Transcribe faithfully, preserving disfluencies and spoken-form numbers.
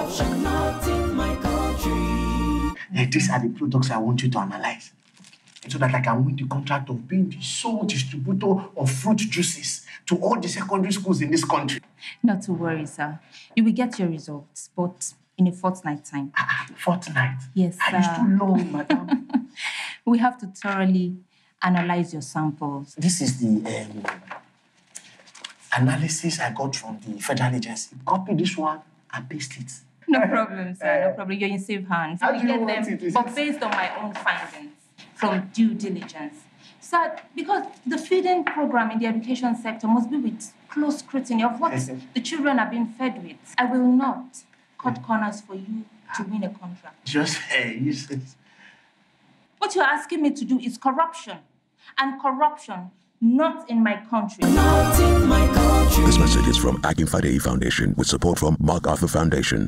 corruption not in my country. Yeah, these are the products I want you to analyze, so that I can win the contract of being the sole distributor of fruit juices to all the secondary schools in this country. Not to worry, sir. You will get your results, but in a fortnight time. Ah, fortnight? Yes, sir. It's too long, madam. We have to thoroughly analyze your samples. This is the um, analysis I got from the federal agency. Copy this one and paste it. No problem, sir. No problem. You're in safe hands. How You do you get want them, it? but based on my own findings from due diligence. Sir, because the feeding program in the education sector must be with close scrutiny of what the children are being fed with. I will not cut corners for you to win a contract. Just hey, you said. What you're asking me to do is corruption. And corruption, not in my country. Not in my country. This message is from Akinfade Foundation with support from MacArthur Foundation.